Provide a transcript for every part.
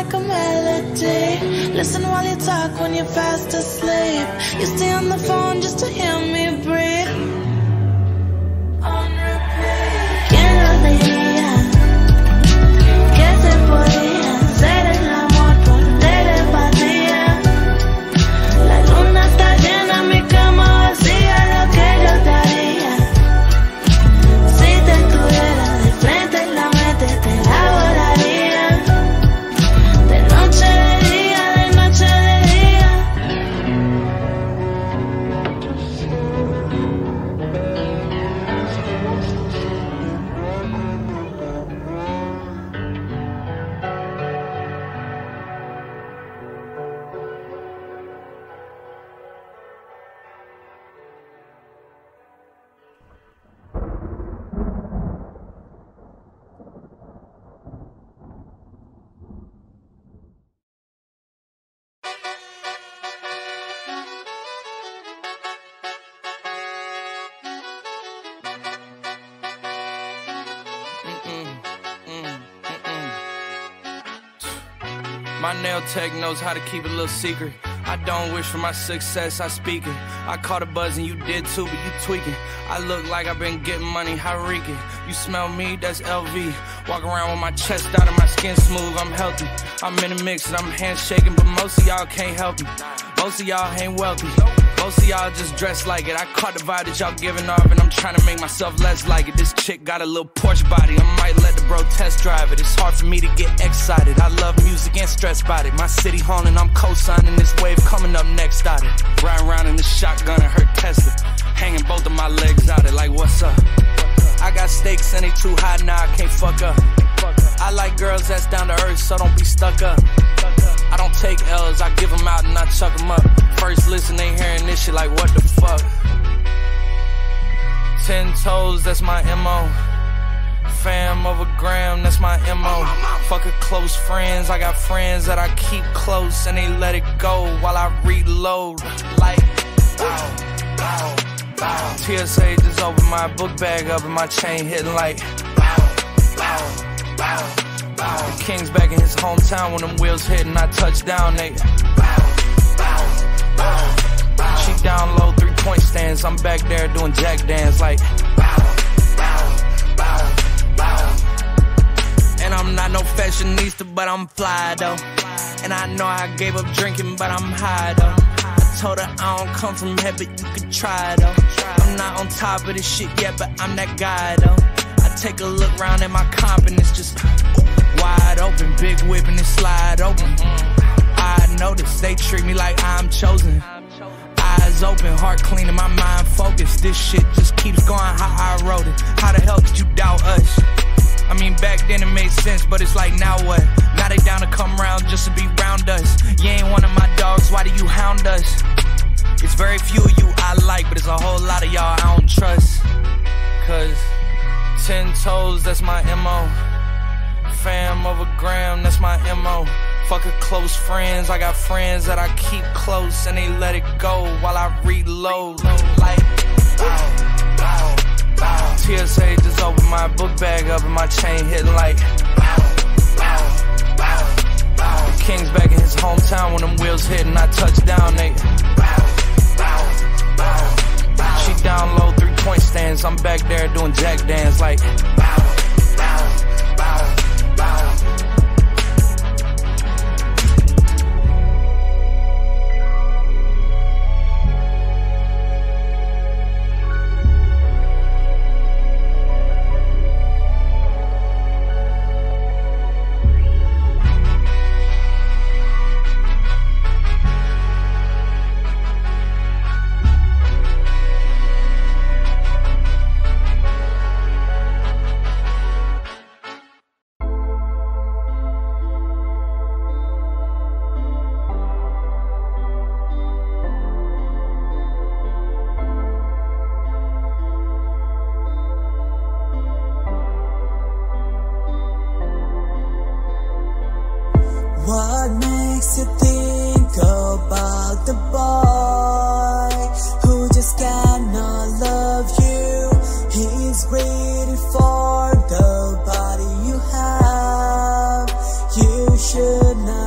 like a melody. Listen while you talk when you're fast asleep. You stay on the phone just to hear me breathe. On repeat. ¿Quién lo diría que se podía hacer el amor por telepatía? La luna está llena, mi cama vacía, lo que yo te haría si te estuviera de frente en la mente, te la volaría. De noche de día, de noche de día. My nail tech knows how to keep it a little secret. I don't wish for my success, I speak it. I caught a buzz and you did too, but you tweaking. I look like I've been getting money, how reek it. You smell me, that's LV. Walk around with my chest out and my skin smooth, I'm healthy. I'm in a mix and I'm handshaking, but most of y'all can't help me. Most of y'all ain't wealthy. Most of y'all just dress like it. I caught the vibe that y'all giving off and I'm trying to make myself less like it. This chick got a little Porsche body, I might let the bro test drive it. It's hard for me to get excited. I love music and stress about it. My city haunting, I'm co-signing this wave coming up next out it. Riding around in the shotgun and her Tesla. Hanging both of my legs out it like what's up? I got stakes and they too high now, I can't fuck up. I like girls that's down to earth, so don't be stuck up. I don't take L's, I give them out and I chuck them up. First listen, they hearing this shit like what the fuck. 10 toes, that's my MO. Fam over gram, that's my MO. Fucking close friends, I got friends that I keep close and they let it go while I reload. Like, bow, bow, bow. TSA just opened my book bag up and my chain hitting like, bow, bow, bow. The king's back in his hometown when them wheels hit and I touch down, they bow, bow, bow. She down low, 3-point stands, I'm back there doing jack dance like bow, bow, bow, bow. And I'm not no fashionista, but I'm fly though. And I know I gave up drinking, but I'm high though. I told her I don't come from heaven, you could try though. I'm not on top of this shit yet, but I'm that guy though. I take a look round at my comp and it's just wide open, big whip and it slide open. I notice they treat me like I'm chosen. Eyes open, heart clean and my mind focused. This shit just keeps going how I wrote it. How the hell did you doubt us? I mean back then it made sense, but it's like now what? Now they down to come round just to be round us. You ain't one of my dogs, why do you hound us? It's very few of you I like, but it's a whole lot of y'all I don't trust. Cause 10 toes, that's my MO. Fam over gram, that's my MO. Fucking close friends, I got friends that I keep close and they let it go while I reload. Like, bow, bow, bow. TSA just opened my book bag up and my chain hitting like, bow, bow, bow, bow. The king's back in his hometown when them wheels hit and I touch down, they bow, bow, bow. She down low, 3-point stands, I'm back there doing jack dance like, bow, bow, bow, bow. What makes you think about the boy who just cannot love you? He's waiting for the body you have. You should not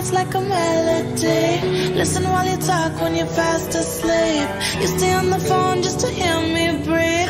it's like a melody. Listen while you talk when you're fast asleep. You stay on the phone just to hear me breathe.